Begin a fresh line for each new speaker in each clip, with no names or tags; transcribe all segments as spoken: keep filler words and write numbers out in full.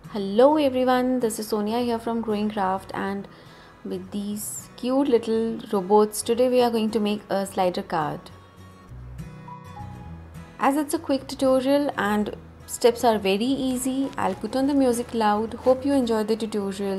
Hello everyone, this is Sonia here from Growing Craft, and with these cute little robots, today we are going to make a slider card. As it's a quick tutorial and steps are very easy, I'll put on the music loud. Hope you enjoy the tutorial.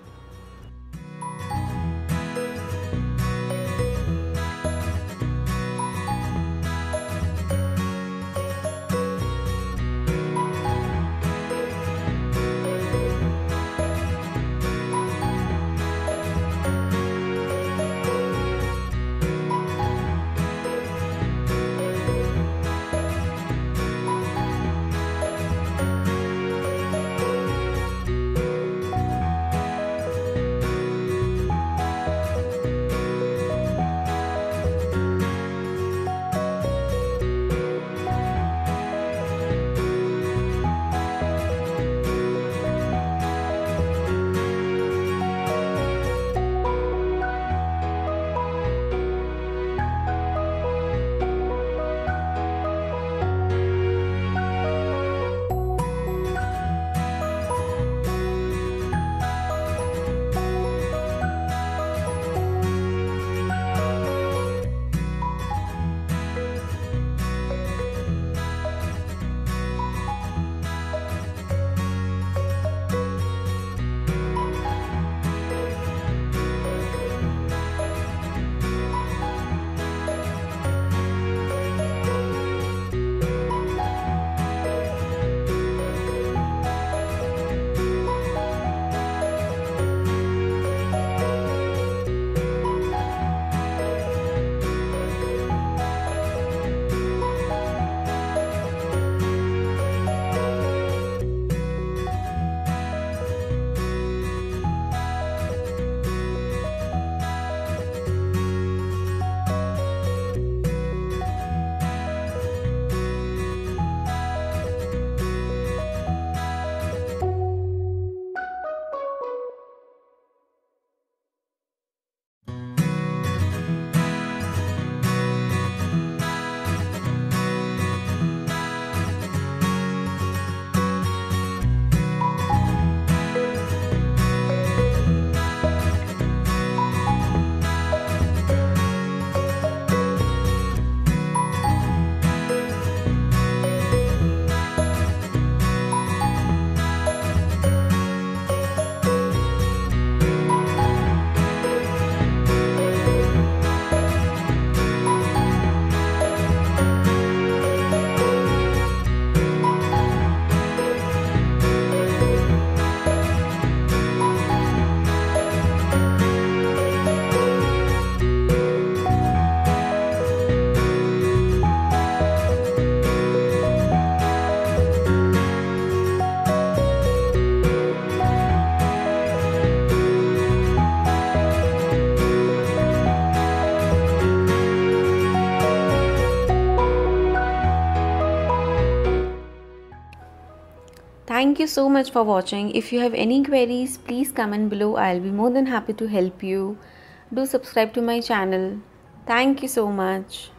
Thank you so much for watching. If you have any queries, please comment below. I'll be more than happy to help you. Do subscribe to my channel. Thank you so much.